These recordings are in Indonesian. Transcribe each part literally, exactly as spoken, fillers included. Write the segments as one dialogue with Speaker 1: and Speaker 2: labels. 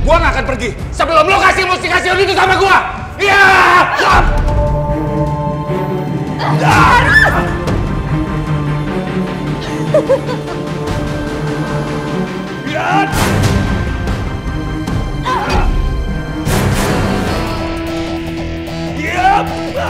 Speaker 1: Gua nggak akan pergi sebelum lo kasih mustikasi itu sama gua. Iya. Lihat. Yap.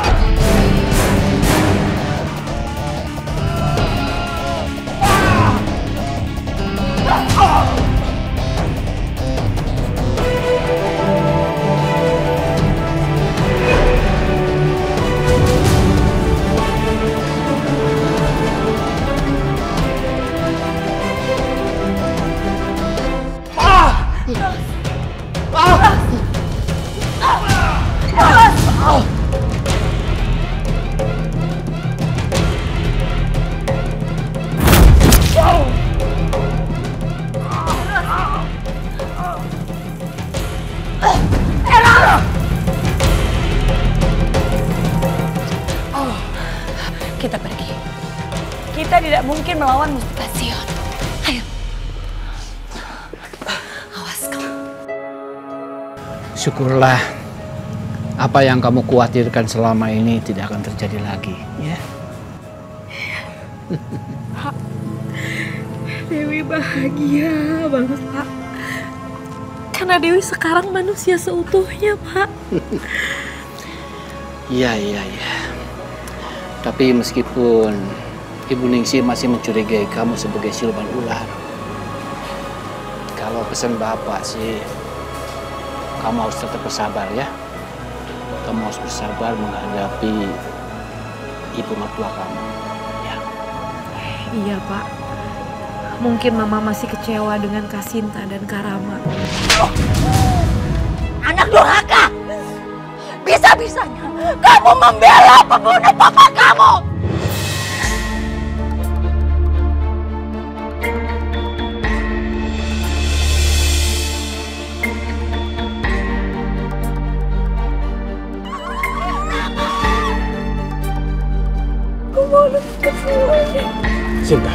Speaker 2: Kita pergi. Kita tidak mungkin melawan Mustikasion. Ayo. Awas kau.
Speaker 3: Syukurlah apa yang kamu khawatirkan selama ini tidak akan terjadi lagi, ya.
Speaker 2: Pak, Dewi bahagia banget, Pak. Karena Dewi sekarang manusia seutuhnya, Pak.
Speaker 3: Iya, iya, iya. Tapi meskipun Ibu Ningsih masih mencurigai kamu sebagai siluman ular, kalau pesan Bapak sih, kamu harus tetap bersabar ya. Kamu harus bersabar menghadapi ibu mertua kamu. Ya.
Speaker 2: Iya, Pak. Mungkin Mama masih kecewa dengan Kasinta dan Karama.
Speaker 4: Oh, anak durhaka! Bisa-bisanya kamu membela pembunuh papa kamu!
Speaker 1: Sinta.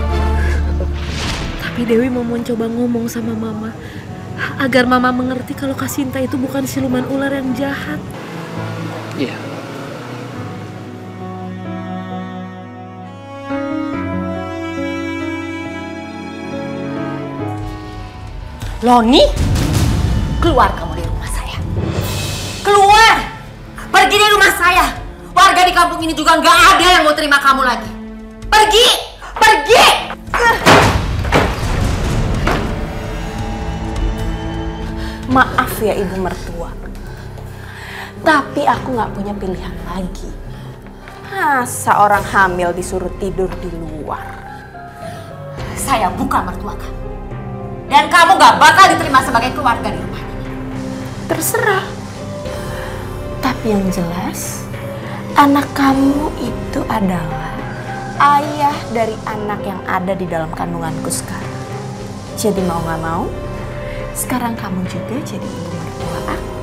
Speaker 2: Tapi Dewi mau mencoba ngomong sama Mama agar Mama mengerti kalau Kasinta itu bukan siluman ular yang jahat.
Speaker 3: Iya.
Speaker 4: Loni, keluar kamu dari rumah saya. Keluar! Pergi dari rumah saya. Warga di kampung ini juga nggak ada yang mau terima kamu lagi. Pergi! Pergi! Maaf ya ibu mertua. Tapi aku nggak punya pilihan lagi. Masa orang hamil disuruh tidur di luar? Saya bukan mertua kamu. Dan kamu gak bakal diterima sebagai keluarga di rumah ini. Terserah. Tapi yang jelas, anak kamu itu adalah ayah dari anak yang ada di dalam kandunganku sekarang. Jadi mau gak mau, sekarang kamu juga jadi ibu mertua aku.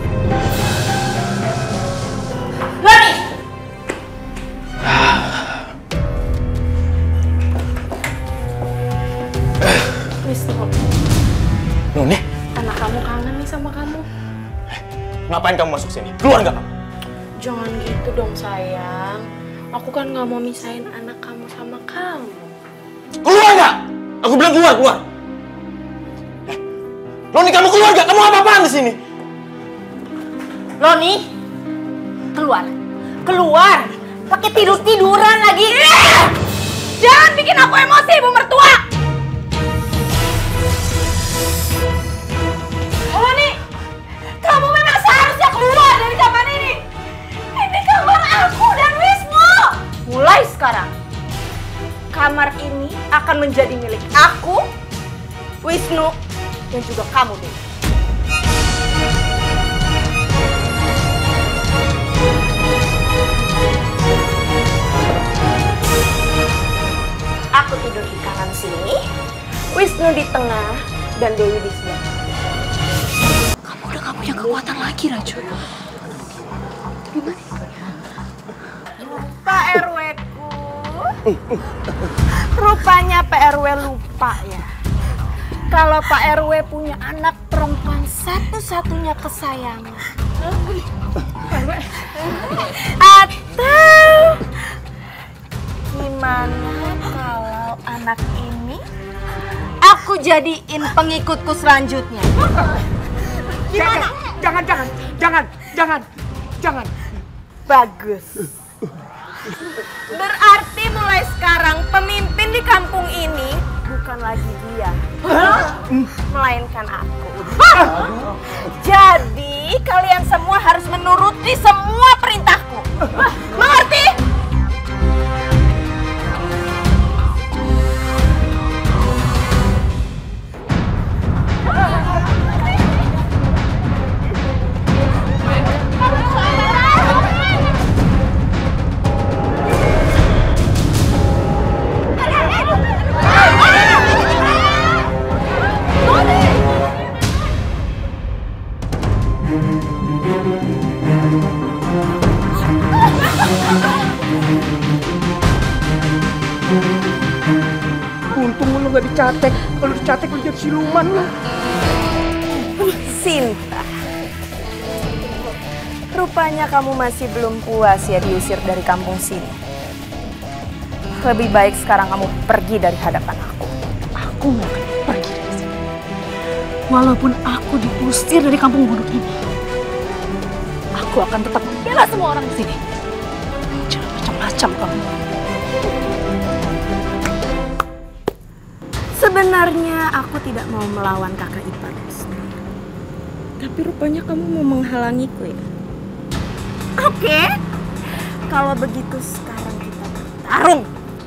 Speaker 4: Loni! Wisnu.
Speaker 1: Noni?
Speaker 2: Anak kamu kangen nih sama kamu.
Speaker 1: Ngapain kamu masuk sini? Keluar nggak kamu?
Speaker 2: Jangan gitu dong sayang. Aku kan nggak mau misahin anak kamu sama kamu.
Speaker 1: Keluar nggak? Aku bilang keluar, keluar. Eh, Noni, kamu keluar nggak? Kamu apa-apaan di sini?
Speaker 4: Loni, keluar, keluar. Pakai tidur-tiduran lagi. Jangan bikin aku emosi, ibu mertua. Loni, kamu memang seharusnya keluar dari kamar ini. Ini kamar aku dan Wisnu. Mulai sekarang, kamar ini akan menjadi milik aku, Wisnu, dan juga kamu, Dewi. Aku tidur di kanan sini, Wisnu di tengah, dan Dewi di sebelah.
Speaker 2: Kamu udah gak punya kekuatan lagi, Raju.
Speaker 4: Pak R W ku, rupanya Pak R W lupa ya. Kalau Pak R W punya anak perempuan satu-satunya kesayangan. Atau gimana kalau anak ini aku jadiin pengikutku selanjutnya? Gimana?
Speaker 5: Jangan, jangan, jangan, jangan, jangan.
Speaker 4: Bagus. Berarti mulai sekarang pemimpin di kampung ini bukan lagi dia, melainkan aku. Jadi kalian semua harus menuruti semua perintahku. Mengerti?
Speaker 5: Untung lu gak dicatek. Kalau dicatek lu jadi siluman lu.
Speaker 4: Sinta, rupanya kamu masih belum puas ya diusir dari kampung sini. Lebih baik sekarang kamu pergi dari hadapan aku.
Speaker 6: Aku gak akan pergi dari sini. Walaupun aku diusir dari kampung bodoh ini, aku akan tetap membela semua orang di sini. Jangan macam-macam kamu.
Speaker 4: Sebenarnya aku tidak mau melawan kakak iparku sendiri. Tapi rupanya kamu mau menghalangiku ya? Oke, kalau begitu sekarang kita bertarung.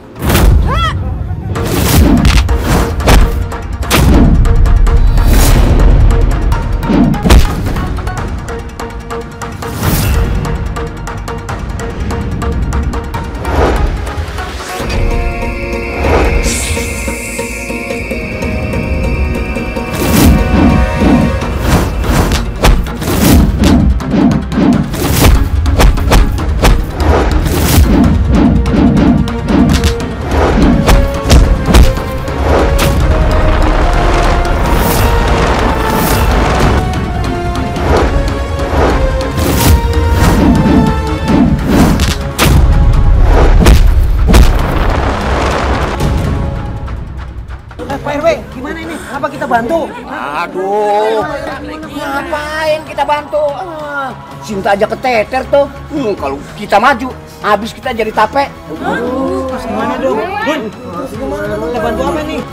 Speaker 5: Pak R W, gimana ini? Apa kita bantu?
Speaker 1: Aduh,
Speaker 5: Ngapain kita bantu? Ah, Sinta aja keteter tuh. Hmm, kalau kita maju, habis kita jadi tape. Aduh, terus gimana dong? Dun, terus gimana? Kita bantu apa nih?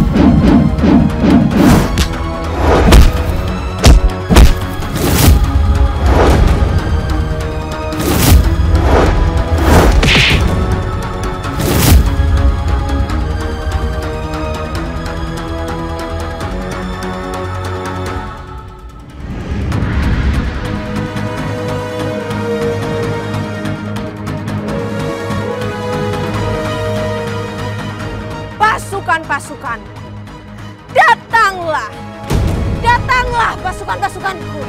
Speaker 4: Pasukan-pasukan, datanglah, datanglah pasukan-pasukanku.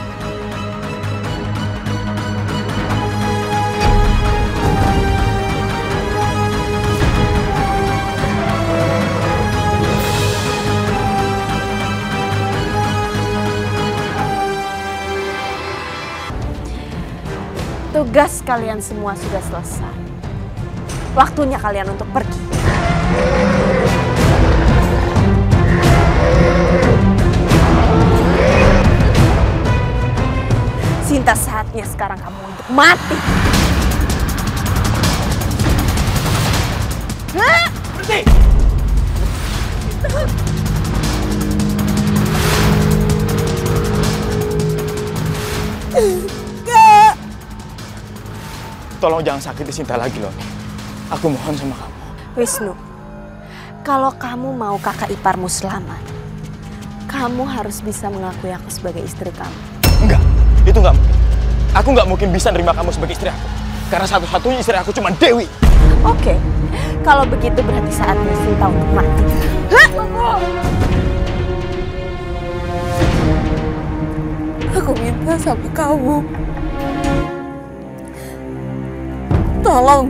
Speaker 4: Tugas kalian semua sudah selesai. Waktunya kalian untuk pergi. Sinta, saatnya sekarang kamu untuk mati. Hah?
Speaker 1: berhenti!
Speaker 4: Enggak.
Speaker 1: Tolong jangan sakiti Sinta lagi, Loni. Aku mohon sama kamu.
Speaker 4: Wisnu, kalau kamu mau kakak iparmu selamat, kamu harus bisa mengakui aku sebagai istri kamu.
Speaker 1: Enggak, itu enggak mungkin. Aku nggak mungkin bisa nerima kamu sebagai istri aku. Karena satu-satunya istri aku cuma Dewi.
Speaker 4: Oke, kalau begitu berarti saatnya Sinta untuk mati. Hah? Aku minta sama kamu, tolong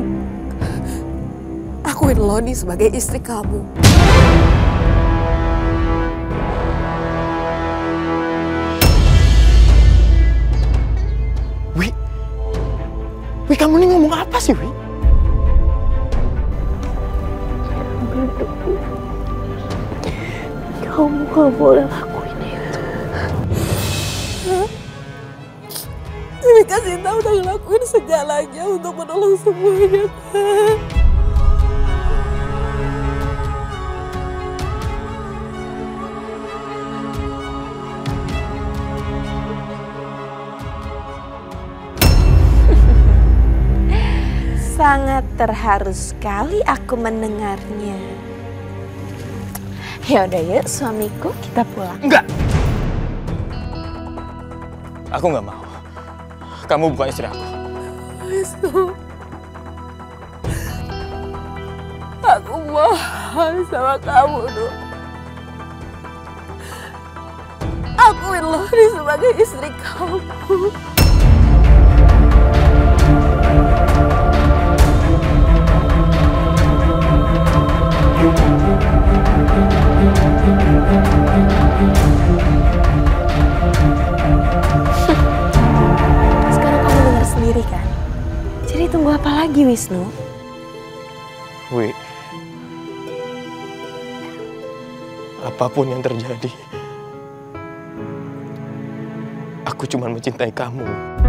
Speaker 4: akuin Loni sebagai istri kamu.
Speaker 1: Apa sih, Wi?
Speaker 2: Kamu gak boleh lakuin itu.
Speaker 7: Tapi Kak Sinta udah ngelakuin segalanya untuk menolong semuanya, Kak.
Speaker 4: Sangat terharu sekali aku mendengarnya. Ya udah yuk suamiku, kita pulang.
Speaker 1: Enggak. Aku nggak mau. Kamu bukan istri aku.
Speaker 7: Wisnu, aku mohon sama kamu, Nuk. Akuin Loni sebagai istri kamu.
Speaker 4: Sekarang kamu dengar sendiri kan? Jadi tunggu apa lagi, Wisnu?
Speaker 1: Wi, apapun yang terjadi, aku cuma mencintai kamu.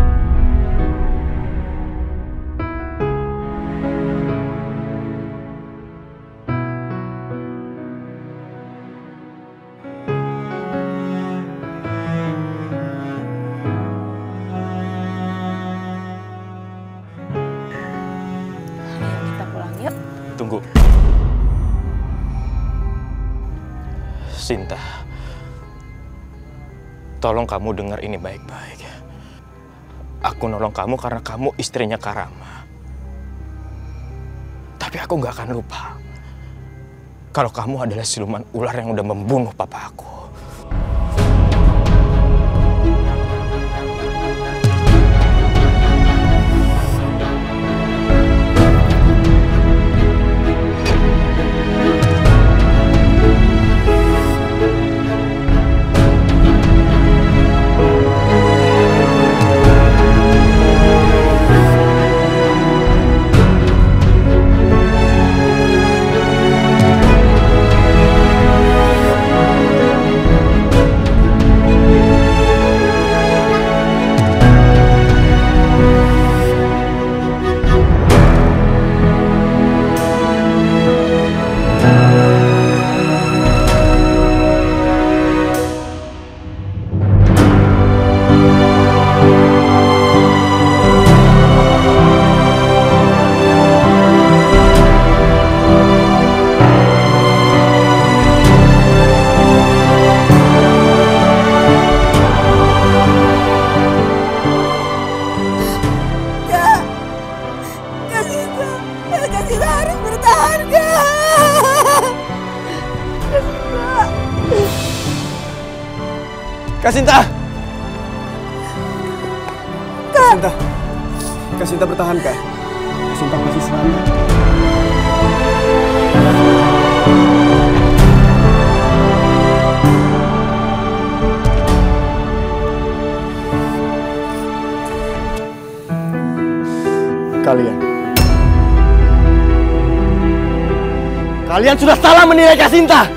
Speaker 1: Tunggu. Sinta, tolong kamu dengar ini baik-baik. Aku nolong kamu karena kamu istrinya Karama. Tapi aku gak akan lupa kalau kamu adalah siluman ular yang udah membunuh papa aku. Kak Sinta! Kak Sinta! Kak Sinta bertahan, Kak. Kak Sinta masih selamat. Kalian. Kalian sudah salah menilai Kak Sinta.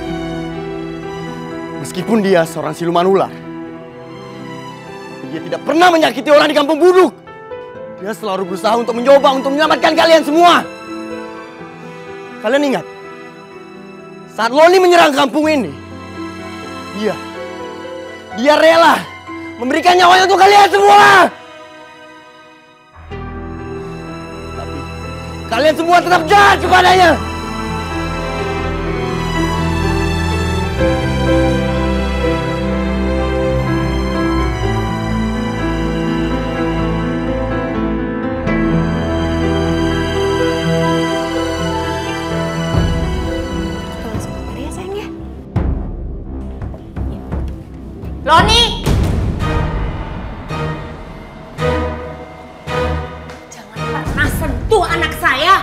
Speaker 1: Meskipun dia seorang siluman ular, tapi dia tidak pernah menyakiti orang di kampung Buduk. Dia selalu berusaha untuk mencoba untuk menyelamatkan kalian semua. Kalian ingat, saat Loni menyerang kampung ini, dia, dia rela memberikan nyawanya untuk kalian semua. Tapi kalian semua tetap jahat kepadanya.
Speaker 4: Loni! Jangan pernah sentuh anak saya!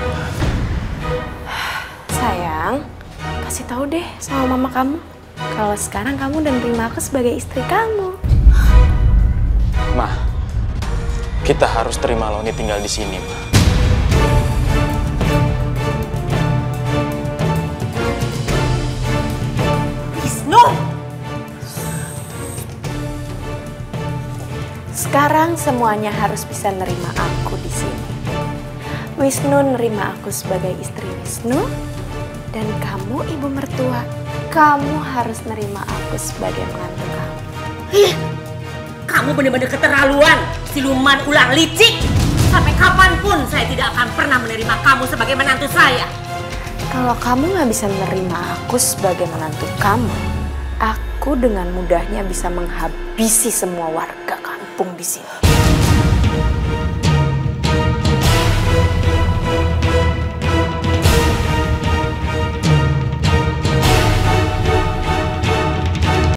Speaker 4: Sayang, kasih tahu deh sama mama kamu kalau sekarang kamu dan terima aku sebagai istri kamu.
Speaker 1: Ma,
Speaker 8: Kita harus terima Loni tinggal di sini, Ma.
Speaker 4: Wisnu! Sekarang semuanya harus bisa nerima aku di sini. Wisnu nerima aku sebagai istri Wisnu, dan kamu ibu mertua, kamu harus nerima aku sebagai menantu kamu.
Speaker 9: Ih, kamu benar-benar keterlaluan, siluman ular licik. Sampai kapanpun saya tidak akan pernah menerima kamu sebagai menantu saya.
Speaker 4: Kalau kamu nggak bisa menerima aku sebagai menantu kamu, aku dengan mudahnya bisa menghabisi semua warga kampung di sini.